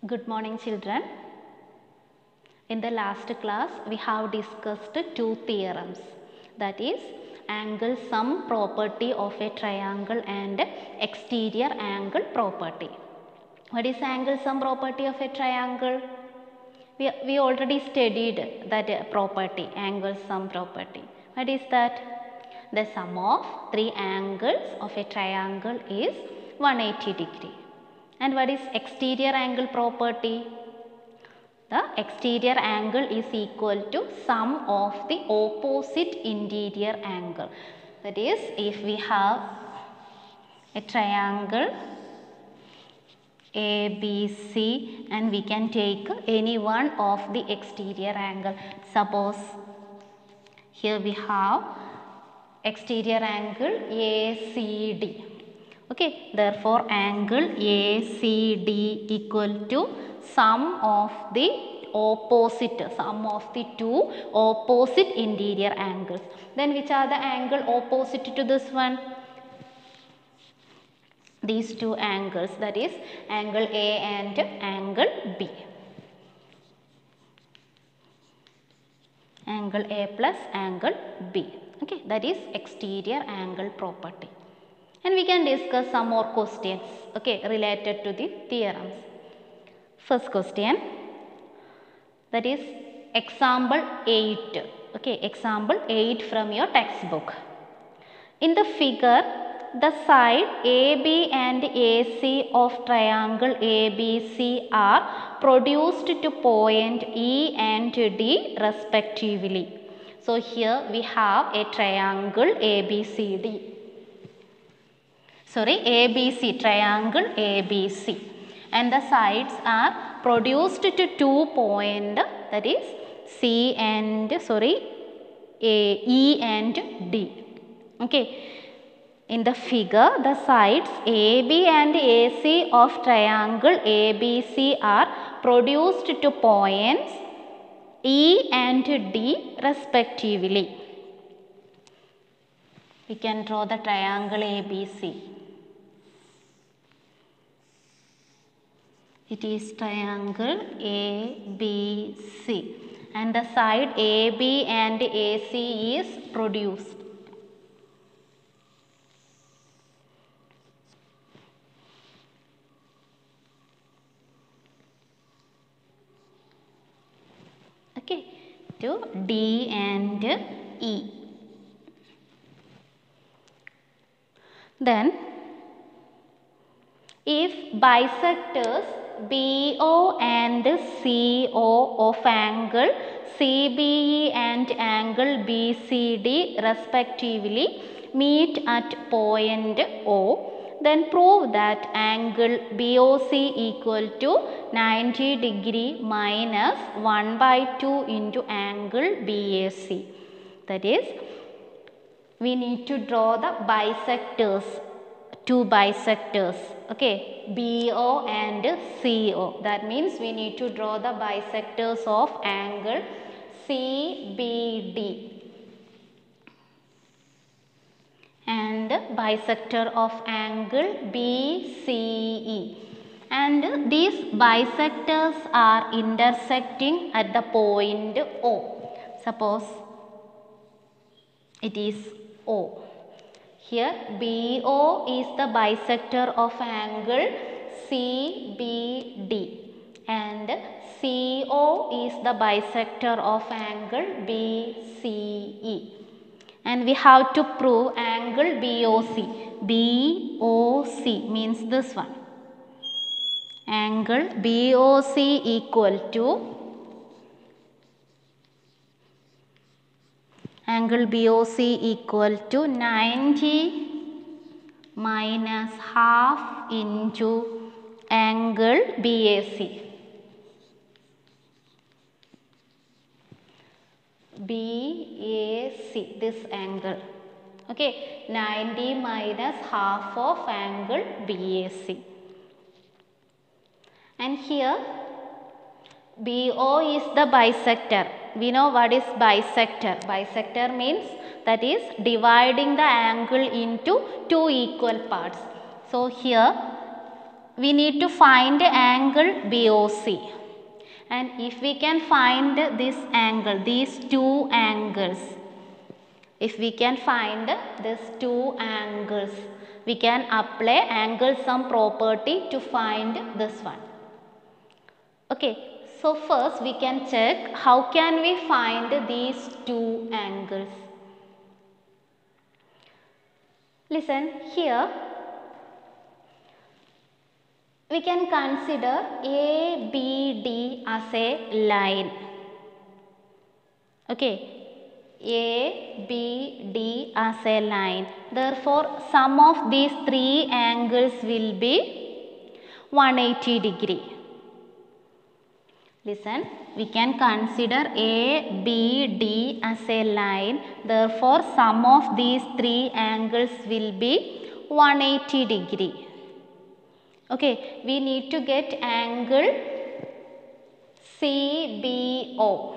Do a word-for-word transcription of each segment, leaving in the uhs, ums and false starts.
Good morning, children. In the last class, we have discussed two theorems, that is angle sum property of a triangle and exterior angle property. What is angle sum property of a triangle? We, we already studied that property, angle sum property. What is that? The sum of three angles of a triangle is one hundred eighty degree. And what is exterior angle property? The exterior angle is equal to sum of the opposite interior angle. That is, if we have a triangle A B C and we can take any one of the exterior angle. Suppose here we have exterior angle A C D. Okay, therefore angle A C D equal to sum of the opposite, sum of the two opposite interior angles. Then which are the angle opposite to this one? These two angles, that is angle A and angle B. Angle A plus angle B. Okay, that is exterior angle property. And we can discuss some more questions, okay, related to the theorems. First question, that is example eight. Okay, example eight from your textbook. In the figure, the side A B and A C of triangle A B C are produced to point E and D respectively. So here we have a triangle A B C D. Sorry, A B C, triangle A B C, and the sides are produced to two point, that is C and sorry A, E and D. Okay, in the figure the sides A B and A C of triangle A B C are produced to points E and D respectively. We can draw the triangle A B C. It is triangle A B C and the side A B and A C is produced. Okay, to D and E. Then if bisectors B O and C O of angle C B E and angle B C D respectively meet at point O, then prove that angle B O C equal to ninety degree minus one by two into angle B A C. That is, we need to draw the bisectors, two bisectors, okay, B O and C O. That means we need to draw the bisectors of angle C B D and bisector of angle B C E. And these bisectors are intersecting at the point O. Suppose it is O. Here B O is the bisector of angle C B D and C O is the bisector of angle B C E. And we have to prove angle B O C. B O C means this one. Angle B O C equal to angle B O C equal to ninety minus half into angle B A C. B A C, this angle. Okay, ninety minus half of angle B A C. And here B O is the bisector. We know what is bisector. Bisector means that is dividing the angle into two equal parts. So here we need to find angle B O C. And if we can find this angle, these two angles, if we can find these two angles, we can apply angle sum property to find this one. Okay, so first we can check how can we find these two angles. Listen here. We can consider A B D as a line. Okay, A B D as a line. Therefore, sum of these three angles will be one hundred eighty degree. Listen, we can consider A B D as a line. Therefore, sum of these three angles will be one hundred eighty degree. Okay, we need to get angle C B O.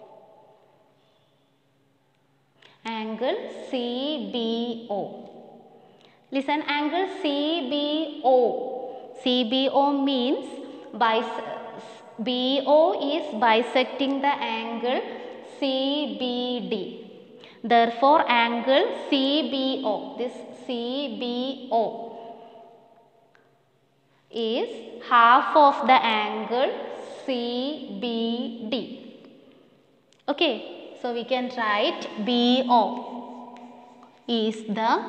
Angle C B O. Listen, angle C B O. C B O means bis B O is bisecting the angle C B D. Therefore, angle C B O, this C B O is half of the angle C B D. Okay, so we can write B O is the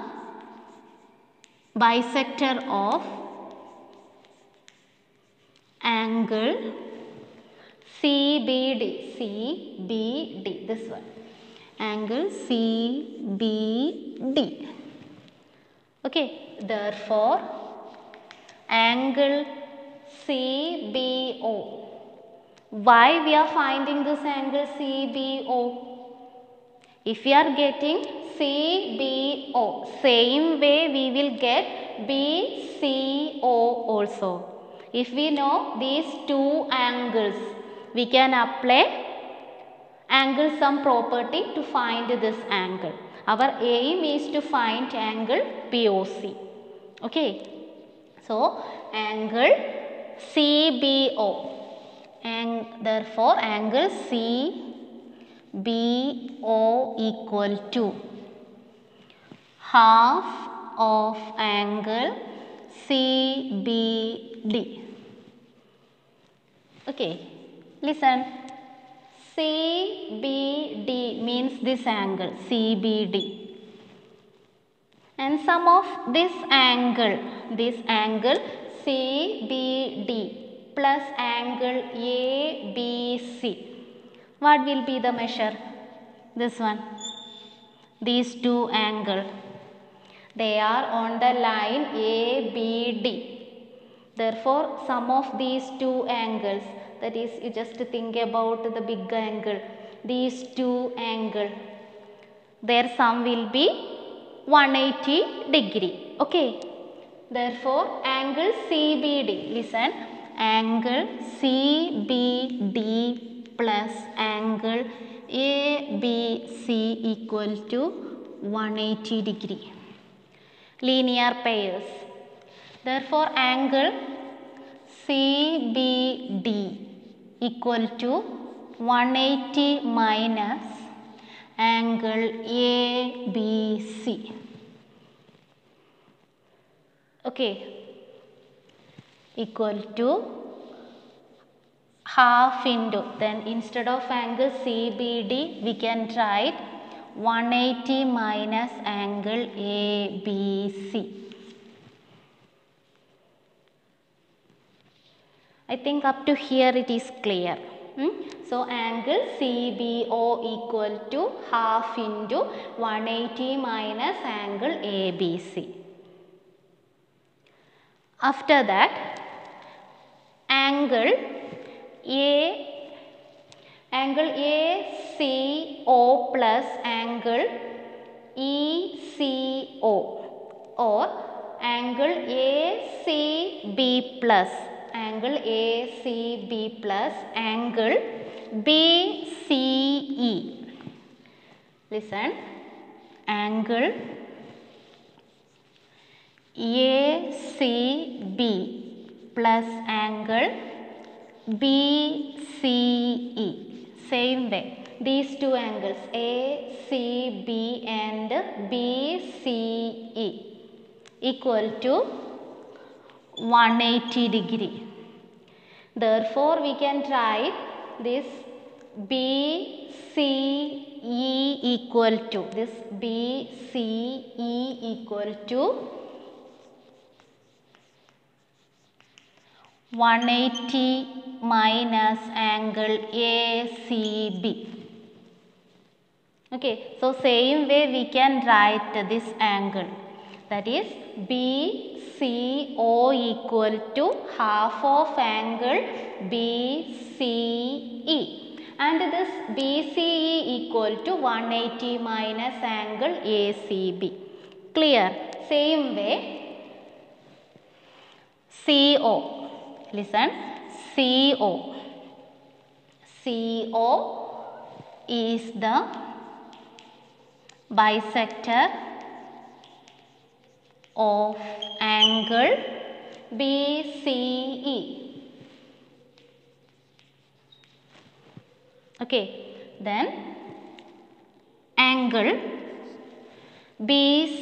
bisector of angle C B D. C B D, this one. Angle C B D. Okay, therefore, angle C B O. Why we are finding this angle C B O? If we are getting C B O, same way we will get B C O also. If we know these two angles, we can apply angle sum property to find this angle. Our aim is to find angle P O C. Okay. So, angle C B O, and therefore angle C B O equal to half of angle C B D. Okay, listen, C B D means this angle C B D. And sum of this angle, this angle C B D plus angle A B C. What will be the measure? This one. These two angles. They are on the line A B D. Therefore, sum of these two angles, that is, you just think about the big angle. These two angles, their sum will be one hundred eighty degree. Okay. Therefore, angle C B D, listen, angle C B D plus angle A B C equal to one hundred eighty degree. Linear pairs. Therefore, angle C B D equal to one hundred eighty minus angle A B C. Okay, equal to half into, then instead of angle C B D we can write one hundred eighty minus angle A B C. I think up to here it is clear. Hmm? So, angle C B O equal to half into one hundred eighty minus angle A B C. After that, angle A, angle A C O plus angle E C O, or angle A C B plus, angle A C B plus angle B C E. Listen, angle A C B plus angle B C E. Same way, these two angles A C B and B C E equal to one hundred eighty degree. Therefore, we can write this B C E equal to this B C E equal to one hundred eighty minus angle A C B. Okay, so same way we can write this angle, that is B C O equal to half of angle B C E, and this B C E equal to one hundred eighty minus angle A C B. Clear? Same way C O, listen, C O, C O is the bisector of angle B C E. Okay, then angle B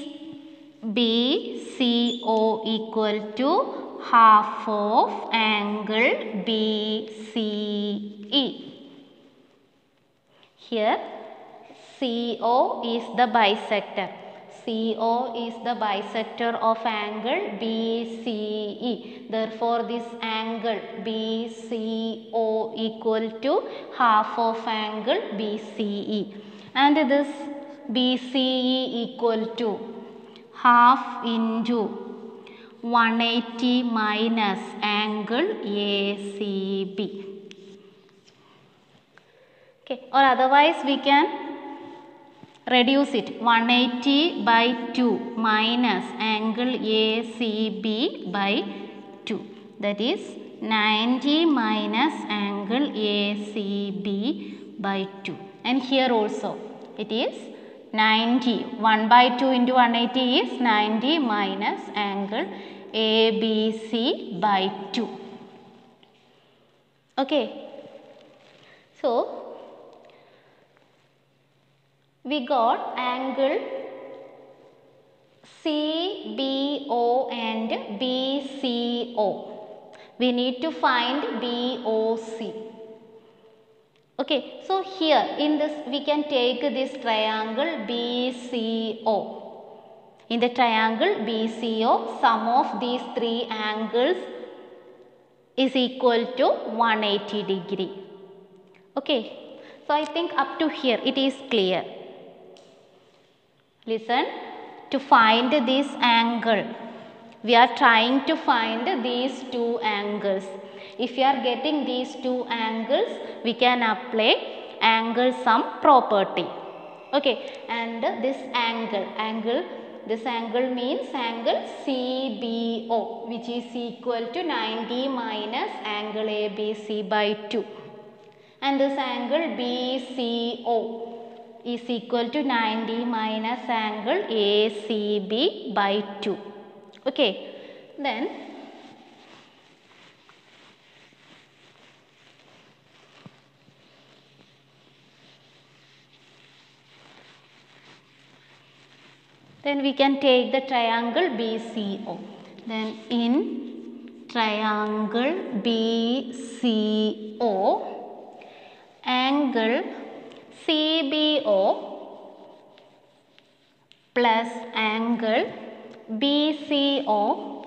C O equal to half of angle B C E. Here C O is the bisector. C O is the bisector of angle B C E. Therefore, this angle B C O equal to half of angle B C E, and this B C E equal to half into one hundred eighty minus angle A C B. Okay, or otherwise we can reduce it, one hundred eighty by two minus angle A C B by two, that is ninety minus angle A C B by two, and here also it is ninety, one by two into one hundred eighty is ninety minus angle A B C by two. Okay, so we got angle C B O and B C O. We need to find B O C. Okay, so here in this we can take this triangle B C O. In the triangle B C O, sum of these three angles is equal to one hundred eighty degree. Okay, so I think up to here it is clear. Listen, to find this angle, we are trying to find these two angles. If you are getting these two angles, we can apply angle sum property. Okay, and this angle, angle, this angle means angle C B O, which is equal to ninety minus angle A B C by two, and this angle B C O is equal to ninety minus angle A C B by two. Okay, then then we can take the triangle B C O. Then in triangle B C O, angle C B O plus angle B C O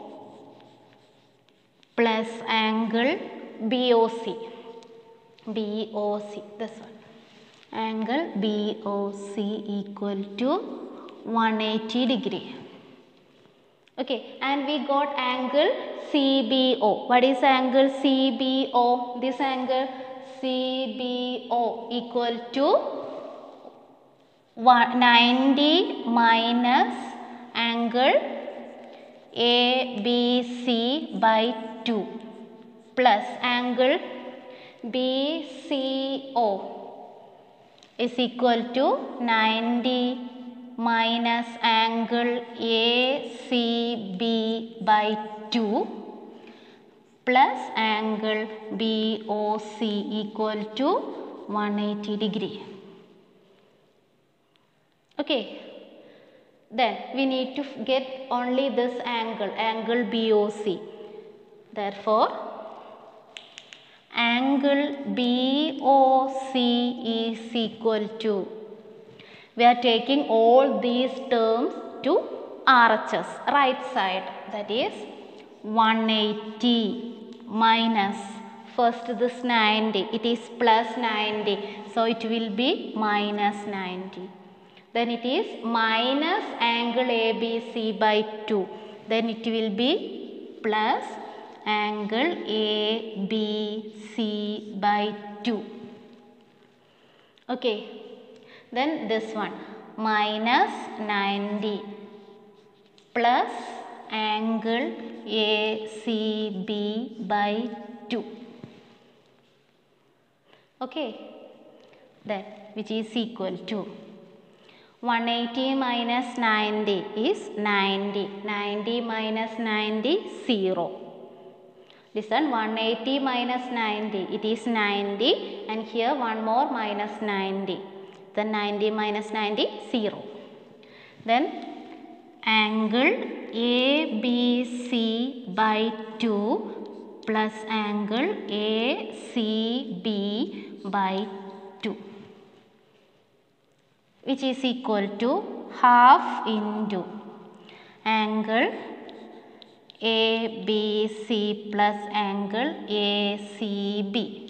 plus angle B O C. B O C, this one. Angle B O C equal to one hundred eighty degree. Okay, and we got angle C B O. What is angle C B O? This angle C B O equal to ninety minus angle A B C by two plus angle B C O is equal to ninety minus angle A C B by two plus angle B O C equal to one hundred eighty degree. Okay. Then we need to get only this angle, angle B O C. Therefore, angle B O C is equal to, we are taking all these terms to R H S, right side, that is one hundred eighty minus, first this ninety, it is plus ninety, so it will be minus ninety. Then it is minus angle A B C by two, then it will be plus angle A B C by two. Okay. Then this one minus ninety plus angle A C B by two. Okay. Then which is equal to one hundred eighty minus ninety is ninety. ninety minus ninety, zero. Listen, one hundred eighty minus ninety, it is ninety, and here one more minus ninety. Then ninety minus ninety, zero. Then angle A B C by two plus angle A C B by two, which is equal to half into angle A B C plus angle A C B.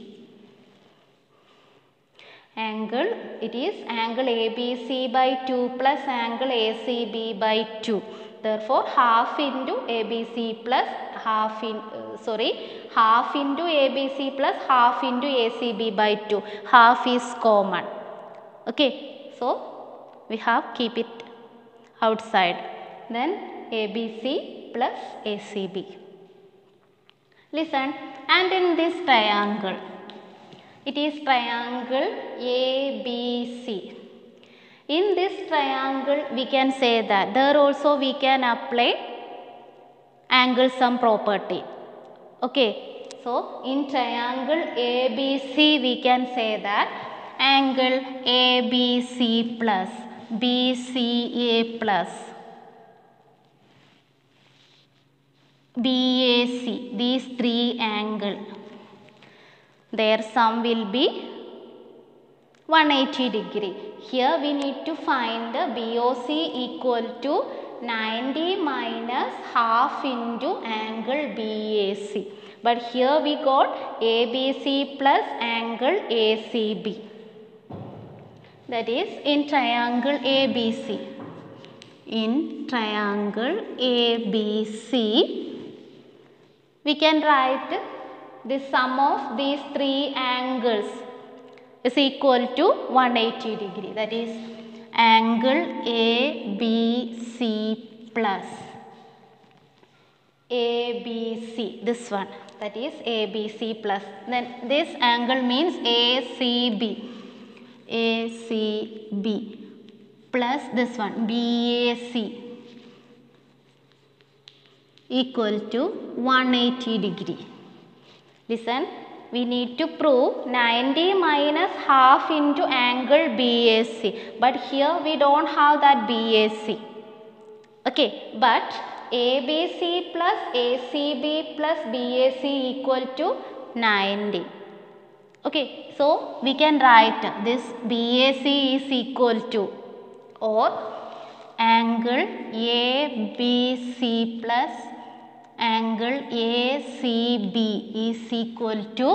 Angle, it is angle A B C by two plus angle A C B by two. Therefore, half into A B C plus half in, uh, sorry, half into A B C plus half into A C B by two. Half is common. Okay. So, we have keep it outside. Then A B C plus A C B. Listen, and in this triangle, it is triangle A B C. In this triangle, we can say that there also we can apply angle sum property. Okay. So, in triangle A B C, we can say that angle A B C plus B C A plus B A C, these three angles, their sum will be one hundred eighty degree. Here we need to find the B O C equal to ninety minus half into angle B A C. But here we got A B C plus angle A C B. That is in triangle A B C. In triangle A B C, we can write the sum of these three angles is equal to one hundred eighty degree. That is angle A B C plus A B C, this one, that is A B C plus. Then this angle means A C B. A C B plus this one B A C equal to one hundred eighty degree. Listen, we need to prove ninety minus half into angle B A C, but here we don't have that B A C. Okay, but A B C plus A C B plus B A C equal to ninety. Okay, so we can write this B A C is equal to, or angle A B C plus angle A C B is equal to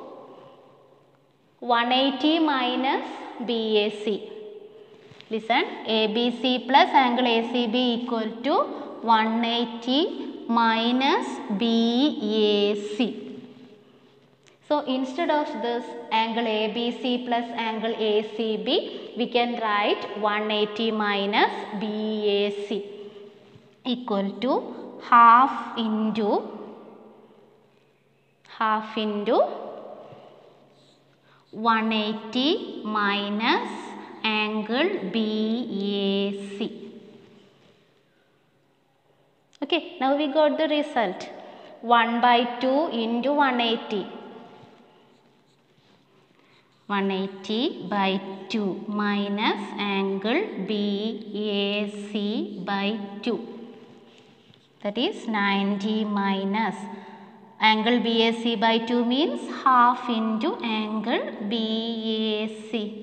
one hundred eighty minus B A C. Listen, A B C plus angle A C B equal to one hundred eighty minus B A C. So, instead of this angle A B C plus angle A C B, we can write one hundred eighty minus B A C equal to half into half into one hundred eighty minus angle B A C. Okay, now we got the result. one by two into one hundred eighty. one hundred eighty by two minus angle B A C by two. That is ninety minus angle B A C by two means half into angle B A C.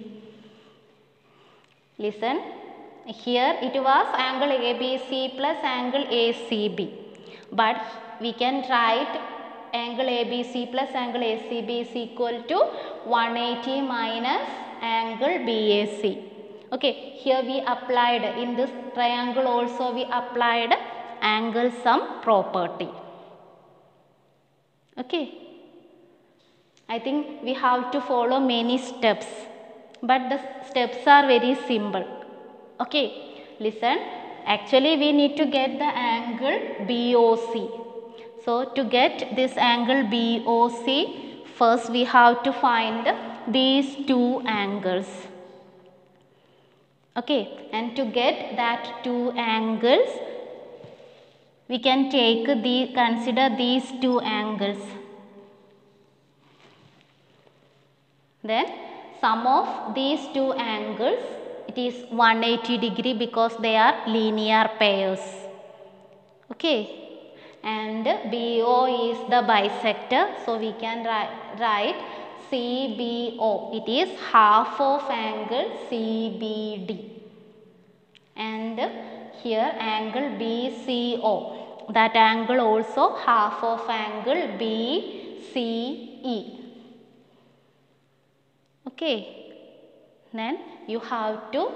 Listen, here it was angle A B C plus angle A C B, but we can write angle A B C plus angle A C B is equal to one hundred eighty minus angle B A C. Okay, here we applied, in this triangle also we applied angle sum property. Okay, I think we have to follow many steps, but the steps are very simple. Okay, listen, actually we need to get the angle B O C. So, to get this angle B O C, first we have to find these two angles. Okay, and to get that two angles, we can take the consider these two angles. Then sum of these two angles, it is one hundred eighty degree because they are linear pairs. Okay. And B O is the bisector, so we can write, write C B O. It is half of angle C B D. And here angle B C O. That angle also half of angle B C E. Okay. Then you have to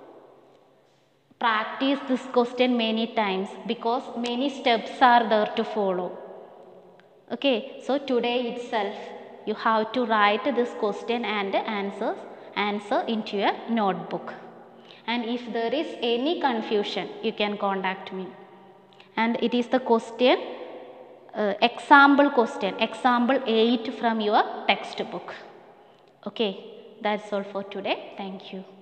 practice this question many times because many steps are there to follow. Okay, so today itself you have to write this question and answers answer into your notebook. And if there is any confusion, you can contact me. And it is the question, uh, example question, example eight from your textbook. Okay, that's all for today. Thank you.